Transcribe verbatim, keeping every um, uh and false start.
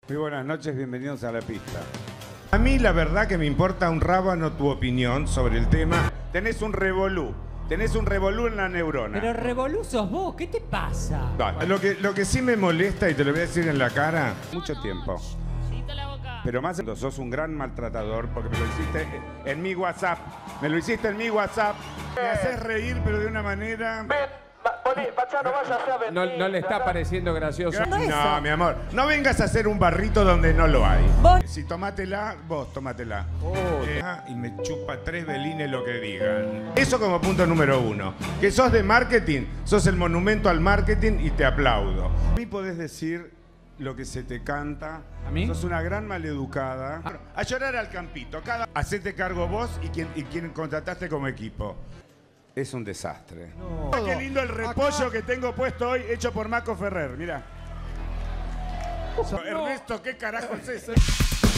Muy buenas noches, bienvenidos a La Pista. A mí la verdad que me importa un rábano tu opinión sobre el tema. Tenés un revolú, tenés un revolú en la neurona. Pero revolú sos vos, ¿qué te pasa? No, lo, que, lo que sí me molesta, y te lo voy a decir en la cara, mucho tiempo. Pero más cuando sos un gran maltratador, porque me lo hiciste en mi WhatsApp. Me lo hiciste en mi WhatsApp. Me haces reír, pero de una manera... No, no le está pareciendo gracioso. No, mi amor. No vengas a hacer un barrito donde no lo hay. ¿Vos? Si tomátela, vos tomátela. Oh. Eh, y me chupa tres velines lo que digan. Eso como punto número uno. Que sos de marketing, sos el monumento al marketing y te aplaudo. A mí podés decir lo que se te canta. ¿A mí? Sos una gran maleducada. A llorar al campito. Cada... Hacete cargo vos y quien, y quien contrataste como equipo. Es un desastre. No. Qué lindo el repollo que tengo puesto hoy, hecho por Maco Ferrer, mirá. No. Ernesto, ¿qué carajo es eso?